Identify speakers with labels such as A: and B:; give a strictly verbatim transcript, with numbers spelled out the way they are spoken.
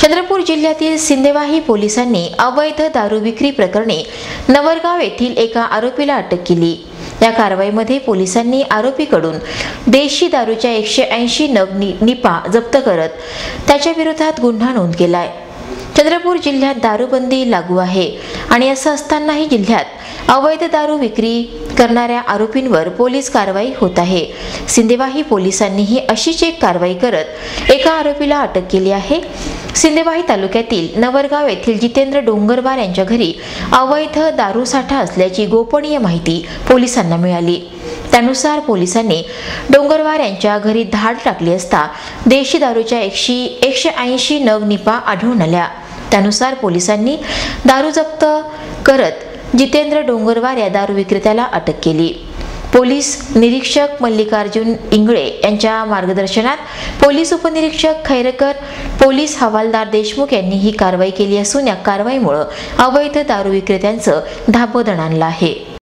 A: चंद्रपूर जिल्ह्यातील सिंदेवाही पोलिसांनी अवैध दारू विक्री प्रकरणी नवरगाव येथील एका आरोपीला अटक केली। या कारवाईमध्ये पोलिसांनी आरोपीकडून देशी दारूच्या एकशे ऐंशी नग निपा जप्त करत त्याच्या विरोधात गुन्हा नोंद केलाय। चंद्रपूर जिल्ह्यात दारूबंदी लागू आहे आणि असं असतानाही जिल्ह्यात अवैध दारू विक्री करणाऱ्या आरोपींवर पोलीस कारवाई होत आहे। सिंदेवाही पोलिसांनीही अशीच एक कारवाई करत एका आरोपीला अटक केली आहे। सिंदेवाही तालुक्यातील नवरगाव येथील जितेंद्र डोंगरवार यांच्या घरी अवैध दारू साठा असल्याची गोपनीय माहिती पोलिसांना मिळाली। त्यानुसार पोलिसांनी डोंगरवार यांच्या घरी धाड टाकली असता देशी दारूच्या एकशे एकशे ऐंशी नग निपा आढळून आल्या। त्यानुसार पोलिसांनी दारू जप्त करत जितेंद्र डोंगरवार या दारू विक्रेत्याला अटक केली। पोलीस निरीक्षक मल्लिकार्जुन इंगळे यांच्या मार्गदर्शनात पोलीस उपनिरीक्षक खैरकर, पोलीस हवालदार देशमुख यांनी ही कारवाई केली असून या कारवाईमुळे अवैध दारू विक्रेत्यांचं धाबदण आणलं आहे।